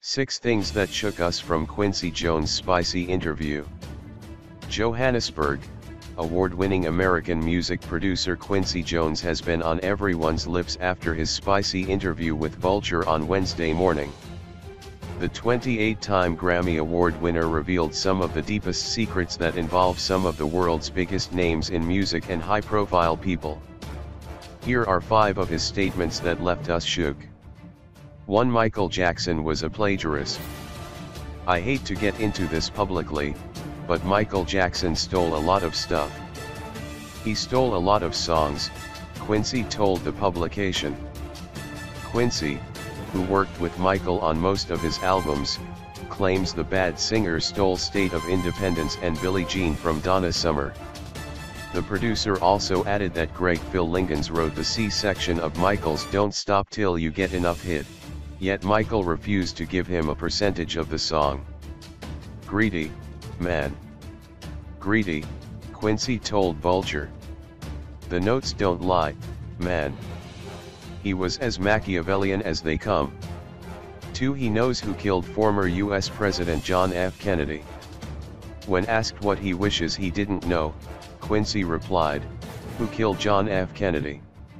6 Things That Shook Us from Quincy Jones' Spicy Interview. Johannesburg, award-winning American music producer Quincy Jones has been on everyone's lips after his spicy interview with Vulture on Wednesday morning. The 28-time Grammy Award winner revealed some of the deepest secrets that involve some of the world's biggest names in music and high-profile people. Here are 5 of his statements that left us shook. 1. Michael Jackson was a plagiarist. I hate to get into this publicly, but Michael Jackson stole a lot of stuff. He stole a lot of songs, Quincy told the publication. Quincy, who worked with Michael on most of his albums, claims the bad singer stole State of Independence and Billie Jean from Donna Summer. The producer also added that Greg Phil Lingens wrote the C-section of Michael's Don't Stop Till You Get Enough hit, yet Michael refused to give him a percentage of the song. Greedy, man. Greedy, Quincy told Vulture. The notes don't lie, man. He was as Machiavellian as they come. 2. He knows who killed former US President John F. Kennedy. When asked what he wishes he didn't know, Quincy replied, "Who killed John F. Kennedy?"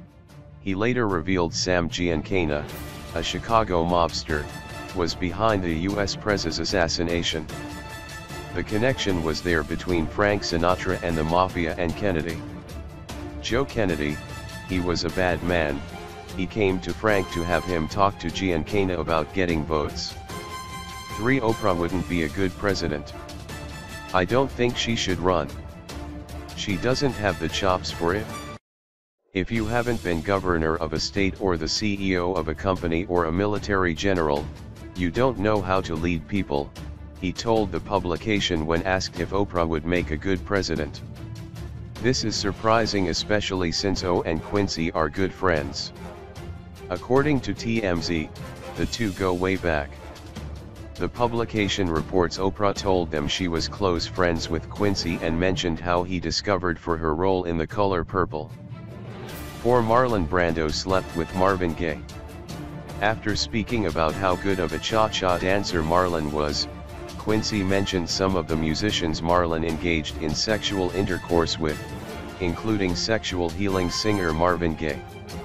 He later revealed Sam Giancana, a Chicago mobster, was behind the US president's assassination. The connection was there between Frank Sinatra and the Mafia and Kennedy. Joe Kennedy, he was a bad man. He came to Frank to have him talk to Giancana about getting votes. 3. Oprah wouldn't be a good president. I don't think she should run. She doesn't have the chops for it. If you haven't been governor of a state or the CEO of a company or a military general, you don't know how to lead people, he told the publication when asked if Oprah would make a good president. This is surprising, especially since O and Quincy are good friends. According to TMZ, the two go way back. The publication reports Oprah told them she was close friends with Quincy and mentioned how he discovered for her role in The Color Purple. 4. Marlon Brando slept with Marvin Gaye. After speaking about how good of a cha-cha dancer Marlon was, Quincy mentioned some of the musicians Marlon engaged in sexual intercourse with, including sexual healing singer Marvin Gaye.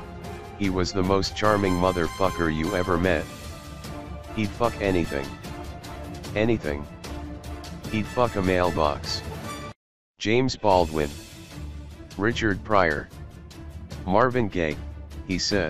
He was the most charming motherfucker you ever met. He'd fuck anything. Anything. He'd fuck a mailbox. James Baldwin. Richard Pryor. Marvin Gaye, he said.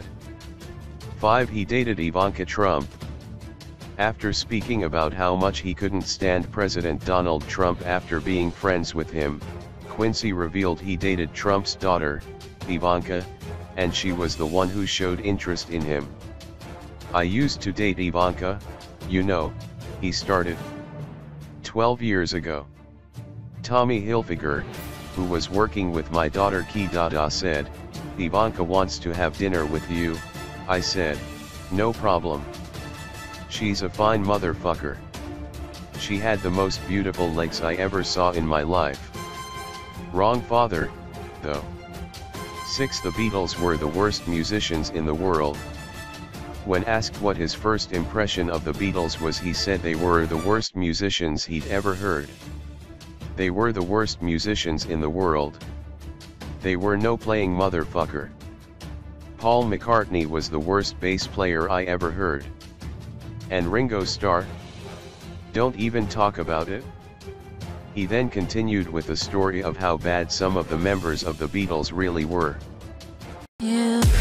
5. He dated Ivanka Trump. After speaking about how much he couldn't stand President Donald Trump after being friends with him, Quincy revealed he dated Trump's daughter, Ivanka, and she was the one who showed interest in him. I used to date Ivanka, you know, he started. 12 years ago. Tommy Hilfiger, who was working with my daughter Kidada, said, Ivanka wants to have dinner with you. I said, no problem. She's a fine motherfucker. She had the most beautiful legs I ever saw in my life. Wrong father, though. 6. The Beatles were the worst musicians in the world. When asked what his first impression of the Beatles was, he said they were the worst musicians he'd ever heard. They were the worst musicians in the world. They were no playing motherfucker. Paul McCartney was the worst bass player I ever heard. And Ringo Starr? Don't even talk about it. He then continued with the story of how bad some of the members of the Beatles really were. Yeah.